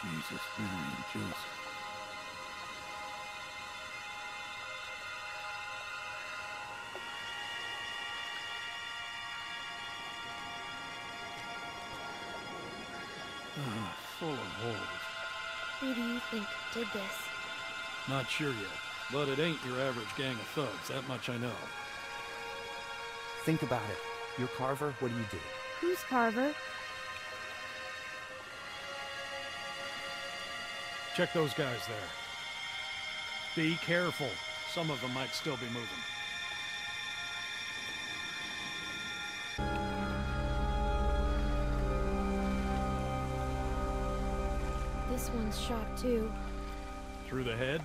Jesus, Mary, and Joseph. Full of holes. Who do you think did this? Not sure yet, but it ain't your average gang of thugs, that much I know. Think about it. You're Carver, what do you do? Who's Carver? Check those guys there. Be careful. Some of them might still be moving. This one's shot too. Through the head?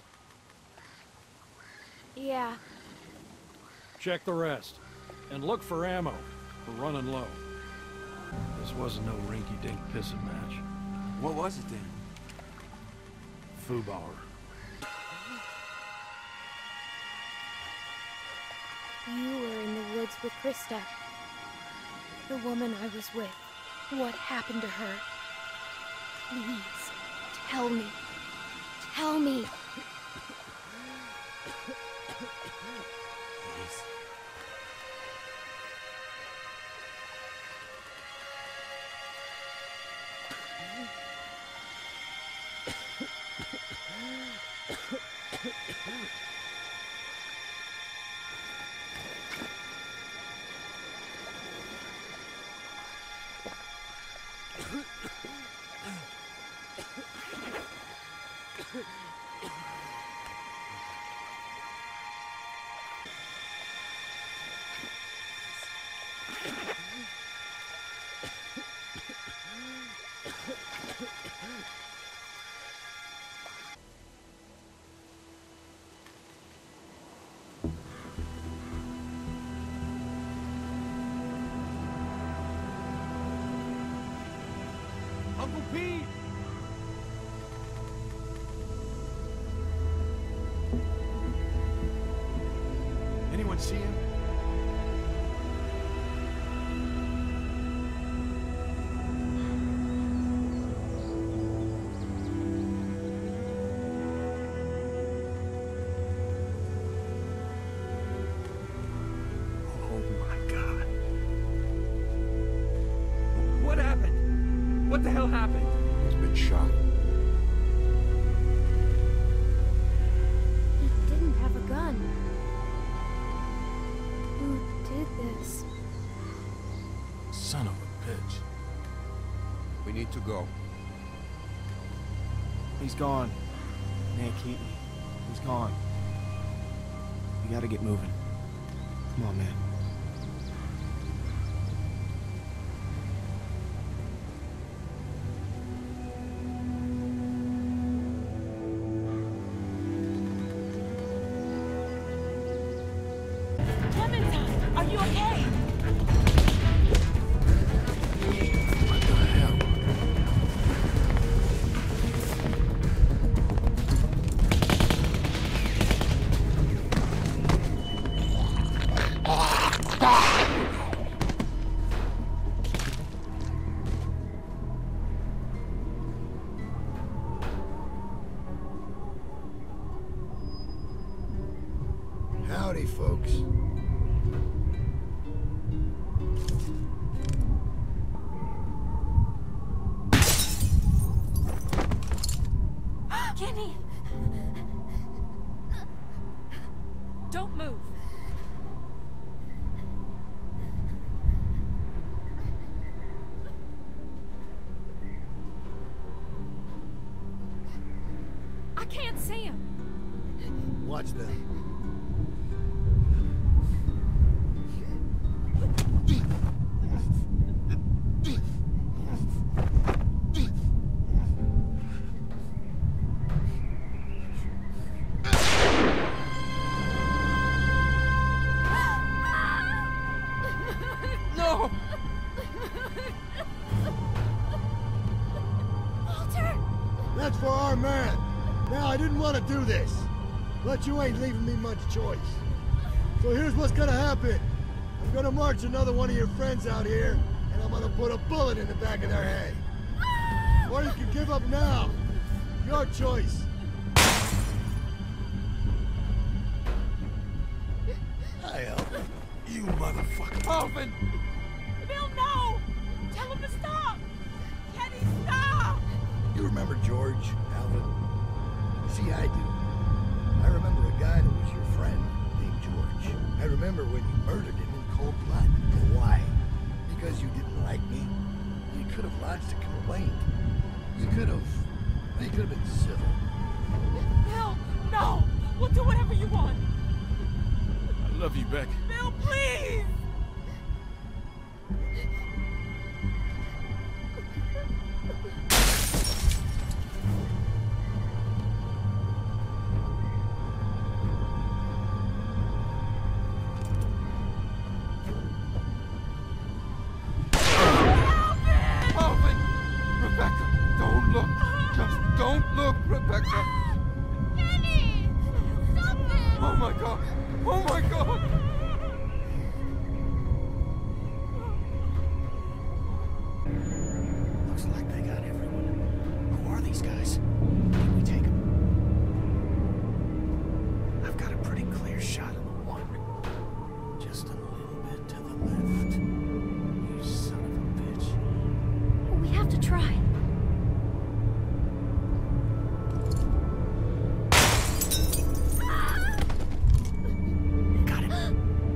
Yeah. Check the rest. And look for ammo. We're running low. This wasn't no rinky-dink pissing match. What was it then? Fubauer. You were in the woods with Krista. The woman I was with. What happened to her? Please, tell me. Tell me. Please. Uncle Pete! Anyone see him? Oh my God. What happened? What the hell happened? He's been shot. He didn't have a gun. Who did this? Son of a bitch. We need to go. He's gone. Man, Keaton. He's gone. We gotta get moving. Come on, man. Clementine, are you okay? What the hell? Howdy, folks. Kenny! Don't move. I can't see him. Watch them. No! Walter! That's for our man. Now, I didn't want to do this, but you ain't leaving me much choice. So here's what's gonna happen. I'm gonna march another one of your friends out here, and I'm gonna put a bullet in the back of their head. Or you can give give up now. Your choice. Hi, Alvin. You motherfucker. Alvin! Bill, no! Tell him to stop! Kenny, stop! You remember George, Alvin? See, I do. I remember a guy that was your friend named George. I remember when you murdered him in cold blood. And why? Because you didn't like me? You could have lodged a complaint. You could have been civil. Bill, no! We'll do whatever you want! I love you, Beck. Bill, please! Alvin! Rebecca, don't look. Just don't look, Rebecca. Kenny! Stop it! Oh my God! Oh my God! Looks like they got everyone. Who are these guys? Can we take them? I've got a pretty clear shot of the one. Just a little bit to the left. You son of a bitch. We have to try. Got him.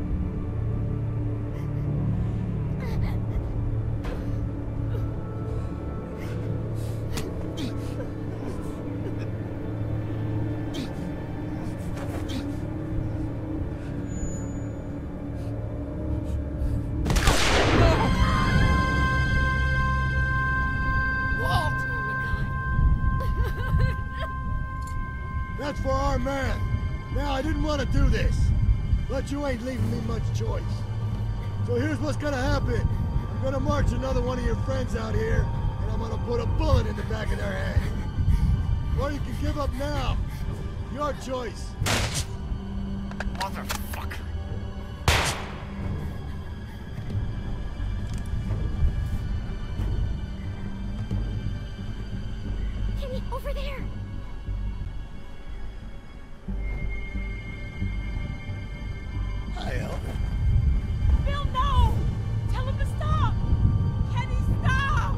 That's for our man. Now, I didn't want to do this, but you ain't leaving me much choice. So here's what's gonna happen. I'm gonna march another one of your friends out here, and I'm gonna put a bullet in the back of their head. Or you can give up now. Your choice. Motherfucker. Kenny, over there! Hi, Alvin. Bill, no! Tell him to stop! Kenny, stop!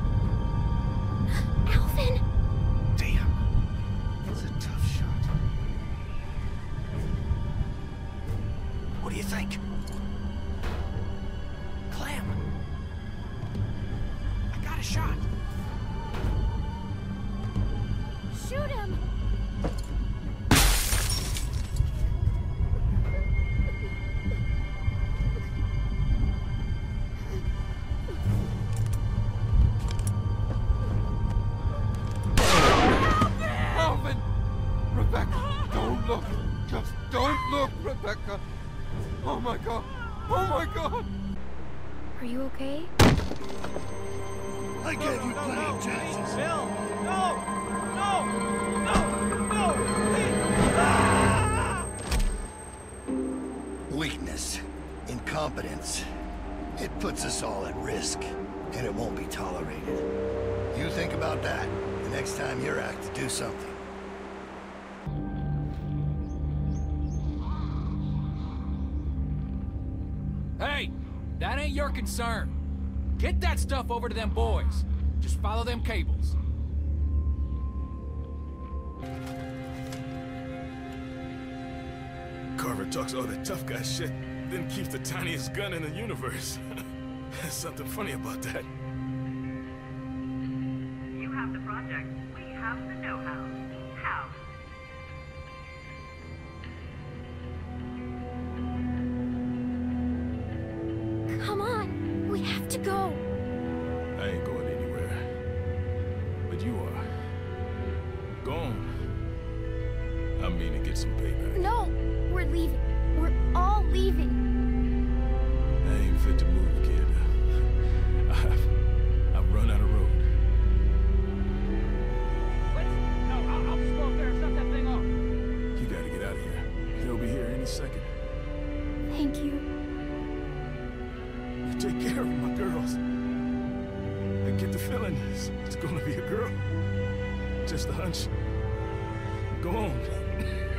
Alvin! Damn. That's a tough shot. What do you think? Clem. I got a shot. Shoot him! Alvin! Rebecca, don't look. Just don't look, Rebecca. Oh my God! Oh my God! Are you okay? I gave you plenty of chances. Bill! No! No! No! No! Please! Ah! Weakness, incompetence, it puts us all at risk, and it won't be tolerated. You think about that the next time you're asked to do something. Hey, that ain't your concern. Get that stuff over to them boys. Just follow them cables. Carver talks all that tough guy shit, then keeps the tiniest gun in the universe. There's something funny about that. You have the project. We have the know-how. How? Come on! We have to go! I ain't going anywhere. But you are. Go on. I mean to get some payback. No! We're leaving. We're all leaving. I ain't fit to move, kid. I've run out of road. I'll just go up there and shut that thing off. You gotta get out of here. They'll be here any second. Thank you. You take care of my girls. And get the feeling it's gonna be a girl. Just a hunch. Go on.